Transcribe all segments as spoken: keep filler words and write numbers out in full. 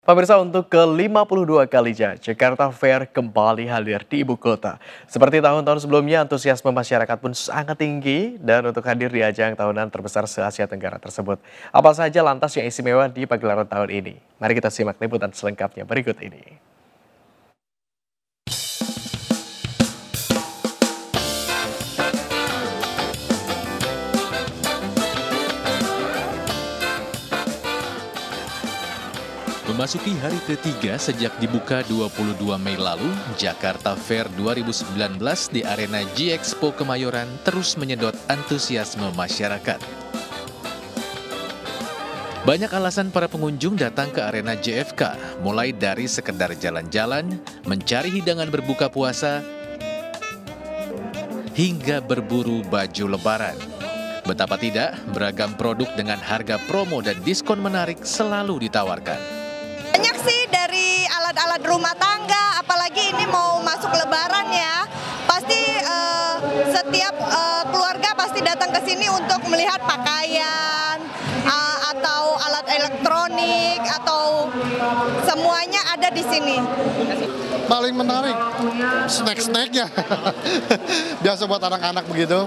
Pemirsa, untuk ke lima puluh dua kalinya, Jakarta Fair kembali hadir di ibu kota. Seperti tahun-tahun sebelumnya, antusiasme masyarakat pun sangat tinggi dan untuk hadir di ajang tahunan terbesar se-Asia Tenggara tersebut. Apa saja lantas yang istimewa di pagelaran tahun ini? Mari kita simak liputan selengkapnya berikut ini. Memasuki hari ketiga sejak dibuka dua puluh dua Mei lalu, Jakarta Fair dua ribu sembilan belas di arena G-Expo Kemayoran terus menyedot antusiasme masyarakat. Banyak alasan para pengunjung datang ke arena J F K, mulai dari sekedar jalan-jalan, mencari hidangan berbuka puasa, hingga berburu baju lebaran. Betapa tidak, beragam produk dengan harga promo dan diskon menarik selalu ditawarkan. Banyak sih dari alat-alat rumah tangga, apalagi ini mau masuk lebaran ya. Pasti uh, setiap uh, keluarga pasti datang ke sini untuk melihat pakaian uh, atau alat elektronik atau semuanya ada di sini. Paling menarik snack-snacknya, biasa buat anak-anak begitu.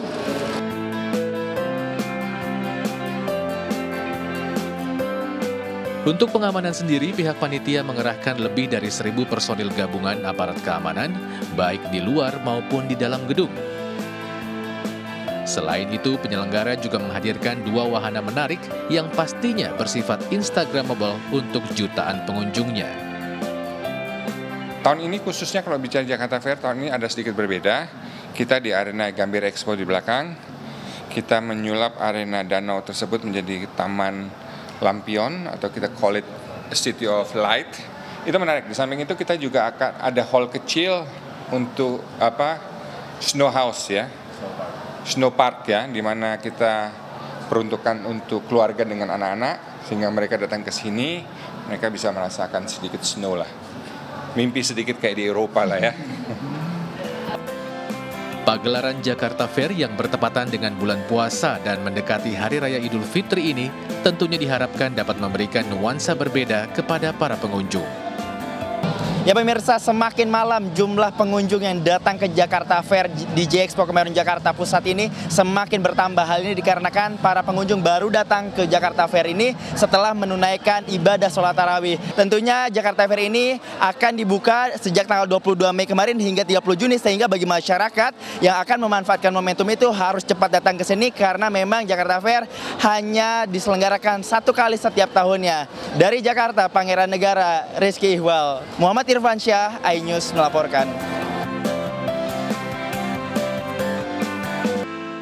Untuk pengamanan sendiri, pihak panitia mengerahkan lebih dari seribu personil gabungan aparat keamanan, baik di luar maupun di dalam gedung. Selain itu, penyelenggara juga menghadirkan dua wahana menarik yang pastinya bersifat Instagramable untuk jutaan pengunjungnya. Tahun ini khususnya kalau bicara Jakarta Fair, tahun ini ada sedikit berbeda. Kita di arena Gambir Expo di belakang, kita menyulap arena danau tersebut menjadi taman lampion atau kita call it City of Light. Itu menarik. Di samping itu kita juga akan ada hall kecil untuk apa snow house ya, snow park ya, di mana kita peruntukan untuk keluarga dengan anak-anak sehingga mereka datang ke sini mereka bisa merasakan sedikit snow lah, mimpi sedikit kayak di Eropa lah ya. Pagelaran Jakarta Fair yang bertepatan dengan bulan puasa dan mendekati Hari Raya Idul Fitri ini tentunya diharapkan dapat memberikan nuansa berbeda kepada para pengunjung. Ya pemirsa, semakin malam jumlah pengunjung yang datang ke Jakarta Fair di G-Expo Kemayoran Jakarta Pusat ini semakin bertambah. Hal ini dikarenakan para pengunjung baru datang ke Jakarta Fair ini setelah menunaikan ibadah sholat tarawih. Tentunya Jakarta Fair ini akan dibuka sejak tanggal dua puluh dua Mei kemarin hingga tiga puluh Juni, sehingga bagi masyarakat yang akan memanfaatkan momentum itu harus cepat datang ke sini karena memang Jakarta Fair hanya diselenggarakan satu kali setiap tahunnya. Dari Jakarta, Pangeran Negara, Rizky Ihwal, Muhammad Irfansyah, iNews melaporkan.